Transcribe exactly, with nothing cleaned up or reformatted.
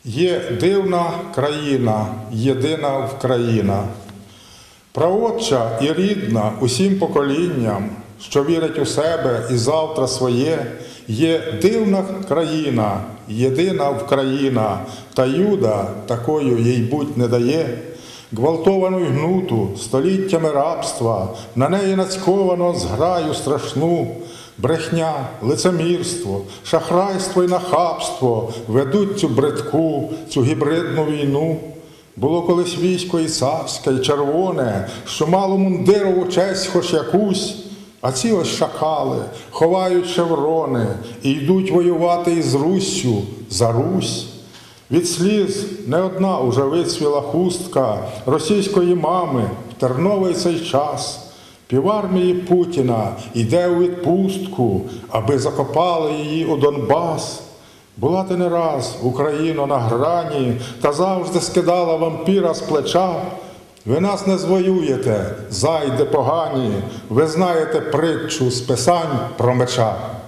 Є дивна країна, єдина Вкраїна, праотча і рідна усім поколінням, що вірить у себе і завтра своє. Є дивна країна, єдина Вкраїна, та Юда такою їй будь не дає. Гвалтовану й гнуту століттями рабства, на неї нацьковано зграю страшну. Брехня, лицемірство, шахрайство й нахабство ведуть цю бридку, цю гібридну війну. Було колись військо і царське, і червоне, що мало мундирову честь хоч якусь, а ці ось шакали ховають шеврони і йдуть воювати із Руссю за Русь. Від сліз не одна уже вицвіла хустка російської мами в терновий цей час. Півармії Путіна йде у відпустку, аби закопали її у Донбас. Була ти не раз, Україно, на грані, та завжди скидала вампіра з плеча. Ви нас не звоюєте, зайди погані, ви знаєте притчу з Писань про меча.